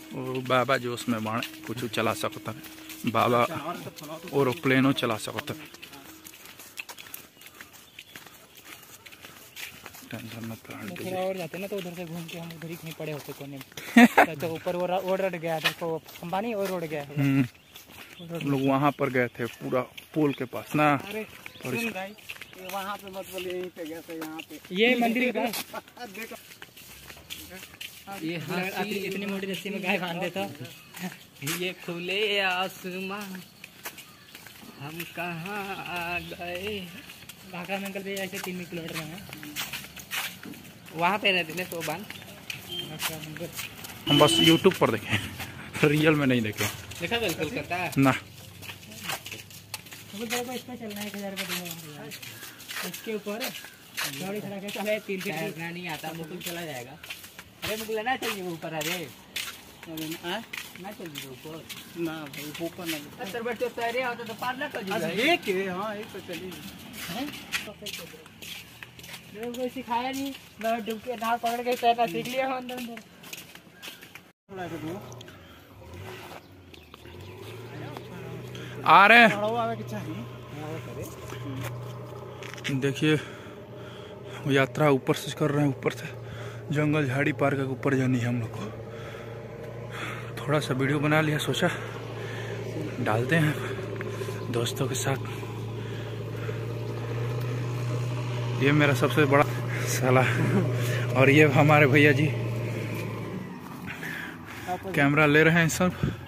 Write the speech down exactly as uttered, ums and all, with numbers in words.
वो बाबा जो उसमें बाण कुछ चला सकता है, बाबा एरोप्लेनों चला सकता है। टेंशन मत लो। थोड़ा और जाते ना तो उधर से घूम के हम उधर ही कहीं पड़े होते कोने में। तो ऊपर वो रोड रट गया था, तो खंबा नहीं और रोड गया है। हम लोग वहाँ पर गए थे पूरा पुल के पास ना। अरे सुन भाई, ये वहाँ पे मत बोलिए, यहीं पे गया था, यहाँ पे ये मंदिर का देखो ये इतनी मोटी रस्सी में गाय बांध देता। ये खुले आसमां हम कहाँ आ गए। भाखड़ा में अंकल ऐसे तीन किलोमीटर में है, वहाँ पे रहते थे तो बांध। हम बस यूट्यूब पर देखे, रियल में नहीं देखे। देखा बिल्कुल करता है ना। इसका चलना है एक हजार रुपये इसके ऊपर गाड़ी खड़ा के चले तीन फीट तैरना नहीं आता, मुकुल चला जाएगा। अरे मुकुल ना चल जीव ऊपर। अरे ना चल जीव ऊपर ना भाई, ऊपर ना सत्तर बैठ तो तैरे होता तो पार ना कर जीव। देख के हाँ एक तो चली कोई सिखाया नहीं, मैं डूब के नाव पकड़ के तैरना सीख लिया हूँ अंदर अंदर। आ रहे हैं। चाहिए देखिए यात्रा ऊपर से कर रहे हैं, ऊपर से जंगल झाड़ी पार के ऊपर जानी है हम लोग को। थोड़ा सा वीडियो बना लिया, सोचा डालते हैं दोस्तों के साथ। ये मेरा सबसे बड़ा साला, और ये हमारे भैया जी कैमरा ले रहे हैं सब।